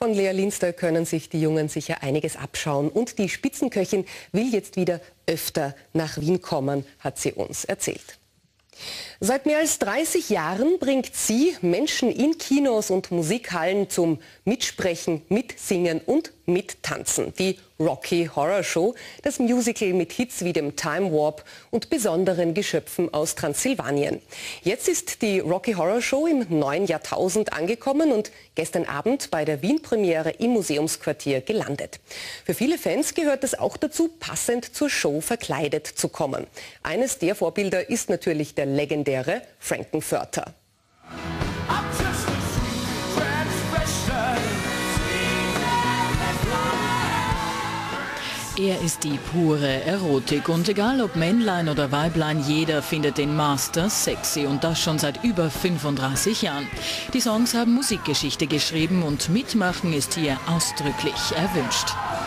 Von Lea Linster können sich die Jungen sicher einiges abschauen. Und die Spitzenköchin will jetzt wieder öfter nach Wien kommen, hat sie uns erzählt. Seit mehr als 30 Jahren bringt sie Menschen in Kinos und Musikhallen zum Mitsprechen, Mitsingen und Mittanzen. Die Rocky Horror Show, das Musical mit Hits wie dem Time Warp und besonderen Geschöpfen aus Transsilvanien. Jetzt ist die Rocky Horror Show im neuen Jahrtausend angekommen und gestern Abend bei der Wien-Premiere im Museumsquartier gelandet. Für viele Fans gehört es auch dazu, passend zur Show verkleidet zu kommen. Eines der Vorbilder ist natürlich der legendäre Frank-N-Furter. Er ist die pure Erotik und egal ob Männlein oder Weiblein, jeder findet den Master sexy und das schon seit über 35 Jahren. Die Songs haben Musikgeschichte geschrieben und mitmachen ist hier ausdrücklich erwünscht.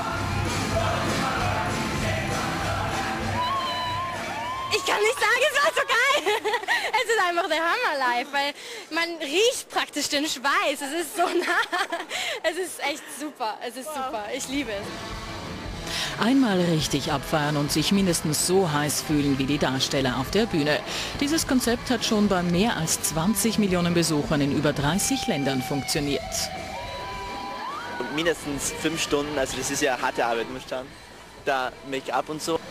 Ich kann nicht sagen, es war so geil. Es ist einfach der Hammer live, weil man riecht praktisch den Schweiß. Es ist so nah. Es ist echt super. Es ist super. Ich liebe es. Einmal richtig abfeiern und sich mindestens so heiß fühlen wie die Darsteller auf der Bühne. Dieses Konzept hat schon bei mehr als 20 Millionen Besuchern in über 30 Ländern funktioniert. Mindestens 5 Stunden, also das ist ja harte Arbeit, muss ich sagen. Da Make-up und so.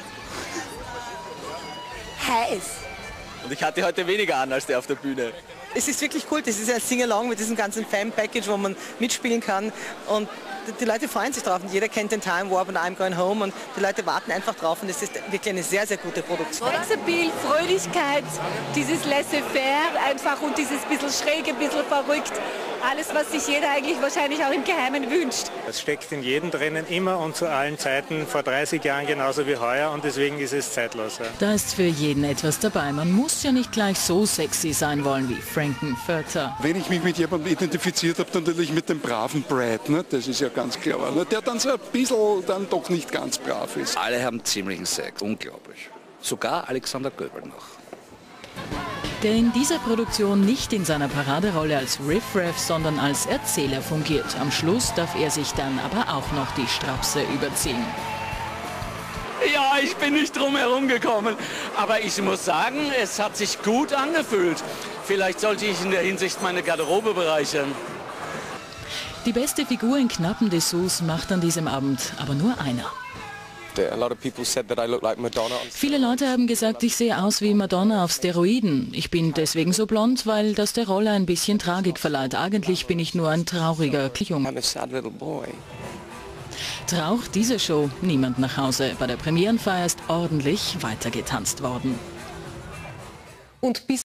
Heiß. Und ich hatte heute weniger an als der auf der Bühne. Es ist wirklich cool, das ist ein Sing-Along mit diesem ganzen Fan-Package, wo man mitspielen kann und die Leute freuen sich drauf und jeder kennt den Time Warp und I'm Going Home und die Leute warten einfach drauf und es ist wirklich eine sehr, sehr gute Produktion. Sexappeal, Fröhlichkeit, dieses Laissez-faire einfach und dieses bisschen schräg, ein bisschen verrückt. Alles, was sich jeder eigentlich wahrscheinlich auch im Geheimen wünscht. Es steckt in jedem drinnen, immer und zu allen Zeiten, vor 30 Jahren genauso wie heuer und deswegen ist es zeitloser. Da ist für jeden etwas dabei. Man muss ja nicht gleich so sexy sein wollen wie Frank-N-Furter. Wenn ich mich mit jemandem identifiziert habe, dann natürlich mit dem braven Brad, ne? Das ist ja ganz klar, ne? Der dann so ein bisschen dann doch nicht ganz brav ist. Alle haben ziemlichen Sex, unglaublich. Sogar Alexander Göbel noch. Der in dieser Produktion nicht in seiner Paraderolle als Riff-Raff, sondern als Erzähler fungiert. Am Schluss darf er sich dann aber auch noch die Strapse überziehen. Ja, ich bin nicht drum herum gekommen, aber ich muss sagen, es hat sich gut angefühlt. Vielleicht sollte ich in der Hinsicht meine Garderobe bereichern. Die beste Figur in knappen Dessous macht an diesem Abend aber nur einer. Viele Leute haben gesagt, ich sehe aus wie Madonna auf Steroiden. Ich bin deswegen so blond, weil das der Rolle ein bisschen Tragik verleiht. Eigentlich bin ich nur ein trauriger Junge. Traucht diese Show niemand nach Hause. Bei der Premierenfeier ist ordentlich weitergetanzt worden. Und bis